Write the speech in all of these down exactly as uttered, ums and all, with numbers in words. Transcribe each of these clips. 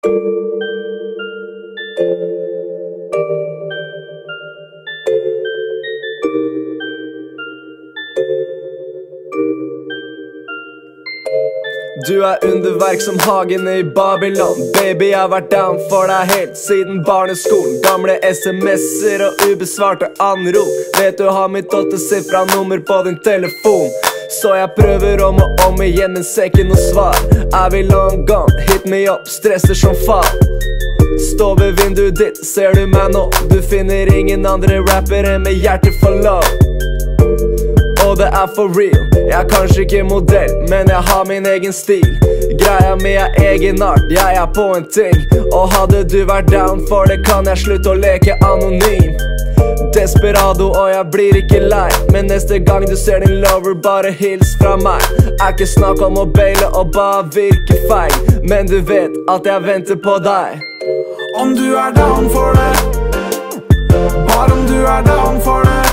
Du er underverk som hagene i Babylon. Baby, jeg har vært down for deg helt siden barneskolen. Gamle sms'er og ubesvarte anrop. Vet du har mitt åttesifra nummer på din telefon. Så jeg prøver om og om igjen, men ser ikke noe svar. Er vi long gone? Hit me up, stresser som faen. Stå ved vinduet ditt, ser du meg nå? Du finner ingen andre rappere med hjerte for love. Og det er for real. Jeg er kanskje ikke modell, men jeg har min egen stil. Greia mi er egenart, jeg er på en ting. Og hadde du vært down for det, kan jeg slutte å leke anonym. Desperado, og jeg blir ikke lei. Men neste gang du ser din lover, bare hils fra meg. Er ikke snakk om å baile og bare virke feil, men du vet at jeg venter på deg. Om du er down for det, bare om du er down for det.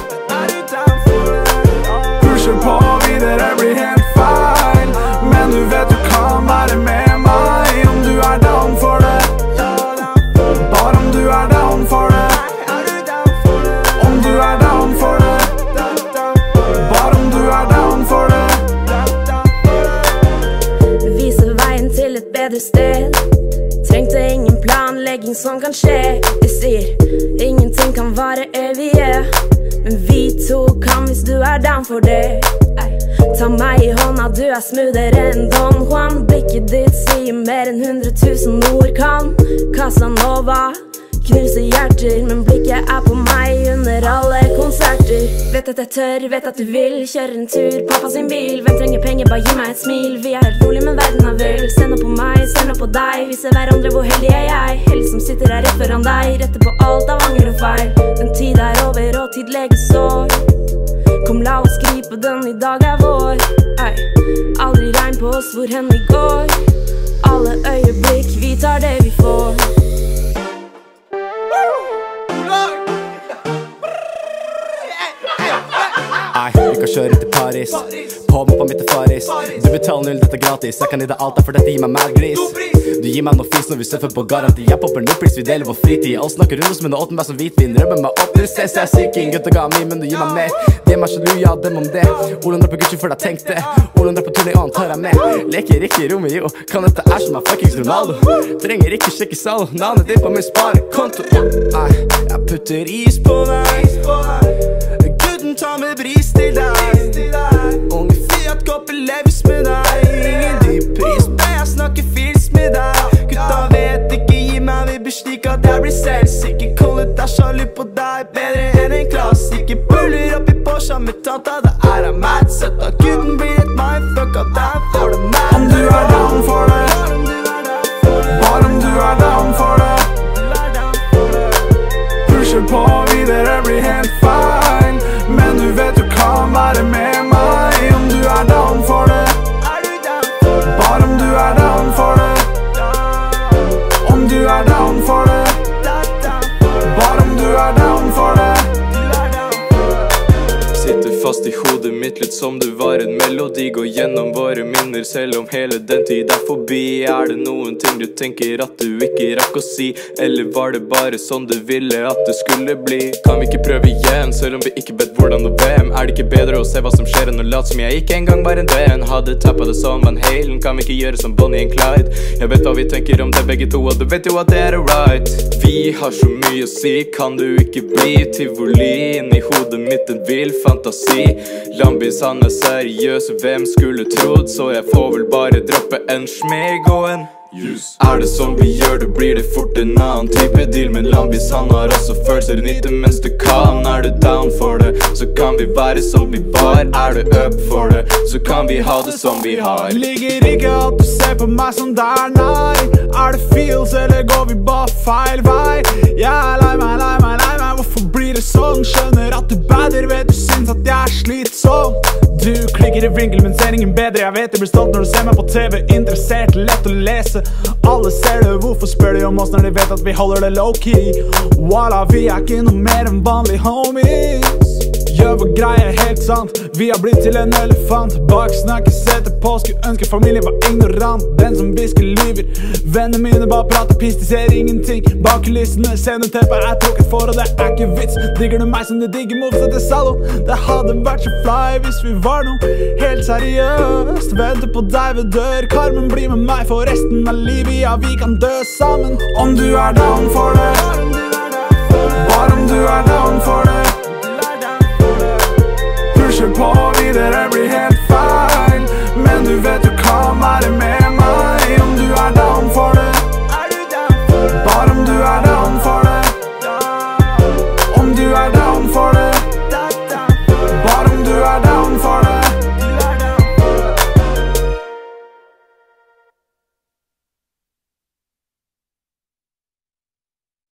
Pusher på videre blir helt feil, men du vet du kan være med meg. Om du er down for det, bare om du er down for det. Om du er down for det, bare om du er down for det. Viser veien til et bedre sted. Trengte ingen planlegging som kan skje. Jeg sier ingenting kan vare evige, men vi to kan hvis du er down for det. Ta meg i hånda, du er smoothere enn Don Juan. Blikket ditt sier mer enn hundre tusen ord kan. Casanova knuser hjerter, men blikket er på meg under alle konserter. Vet at jeg tør, vet at du vil kjøre en tur, pappa sin bil. Hvem trenger penger, bare gi meg et smil. Vi er helt rolig, men verden er vill. Se nå på meg, se nå på deg. Vi ser hverandre, hvor heldig er jeg. Heldig som sitter her rett foran deg. Retter på alt av anger og feil. Den tid er over, og tid leger sår. Kom, la oss gripe den, i dag er vår. Ei, aldri regn på oss hvor hen vi går. Alle øyeblikk, vi tar det vi får. Nei, vi kan kjøre til Paris. Påmoppa mitt er Faris. Du betaler null, dette er gratis. Jeg kan gi deg alt der, for dette gir meg mer gris. Du gir meg noe fis når vi surfer på garanti. Jeg popper nuppris, vi deler vår fritid. Alle snakker rundt oss, men det åpner meg som hvitvin. Rømmer meg opp, du ser seg syking. Gutta ga meg, men du gir meg mer. Det er meg sjalu, ja, dem om det. Olen drar på Gucci før jeg tenkte. Olen drar på turné, og han tar jeg med. Leker ikke i rommet, jo. Kan dette er som er fuckings Ronaldo. Trenger ikke sjekke sal. Navnet ditt på min sparekonto. Nei, jeg putter is på deg. Guden tar med bris til deg. Unge Fiat kopper levis med deg. Ingen dyp pris, men jeg snakker fils med deg. Gutta vet ikke, gi meg vibber slik at jeg blir selvsikker. Kollet er sjalu på deg, bedre enn en klassiker. Puller opp i Porsche med tanta, det er av meg sett at guden blir et mindfuck av deg for det meg. Om du er down for det, bare om du er down for det. Pusher på videre blir helt feil, men du vet du kan være med meg. Om du er down for det, bare om du er down for det. Om du er down for det, bare om du er down for det. Sitter fast i hodet mitt litt som du var en melodi. Går gjennom våre minner selv om hele den tid er forbi. Er det noen ting du tenker at du ikke rakk å si? Eller var det bare sånn du ville at det skulle bli? Kan vi ikke prøve igjen, selv om vi ikke vet hvordan og hvem? Er det ikke bedre å se hva som skjer enn å late som jeg ikke engang var en venn? Hadde tappet det sånn Van Halen, kan vi ikke gjøre som Bonnie and Clyde? Jeg vet hva vi tenker om det begge to, og du vet jo at det er right. Vi har så mye å si, kan du ikke bli tivoli? Inn i hodet mitt en vill fantasi. Lambis han er seriøs, hvem skulle trodd? Så jeg får vel bare droppe en smeg og en Yes. Er det sånn vi gjør det, blir det fort en annen type deal. Men Lambis han har også følelser, nytte mens du kan. Er du down for det, så kan vi være som vi var. Er du up for det, så kan vi ha det som vi har. Ligger ikke at du ser på meg som der, nei. Er det feels, eller går vi bare feil vei? Jeg er lei meg, lei meg, lei meg. Hvorfor blir det sånn? Skjønner at du bader, vet du syns at jeg er slitsom. Du klikker i vinkel, men ser ingen bedre. Jeg vet du blir stolt når du ser meg på TV. Interessert, lett å lese. Alle ser det, hvorfor spør de om oss når de vet at vi holder det low-key? Voila, vi er ikke noe mer enn vanlige homies. gjør vår greie helt sant. Vi har blitt til en elefant. Baksnakke setter på, skulle ønske familien var ignorant. Den som visker lyver. Vennene mine bare prater piss, de ser ingenting. Bak kulissene, sceneteppet er trukket for, og det er ikke vits. Digger du meg som du digger moves etter Salo? Det hadde vært så fly hvis vi var noe helt seriøst. Venter på deg ved dør, Carmen blir med meg for resten av livet. Ja, vi kan dø sammen. Om du er down for det, bare om du er down for det. Pusher på videre blir helt feil, men du vet du kan være med.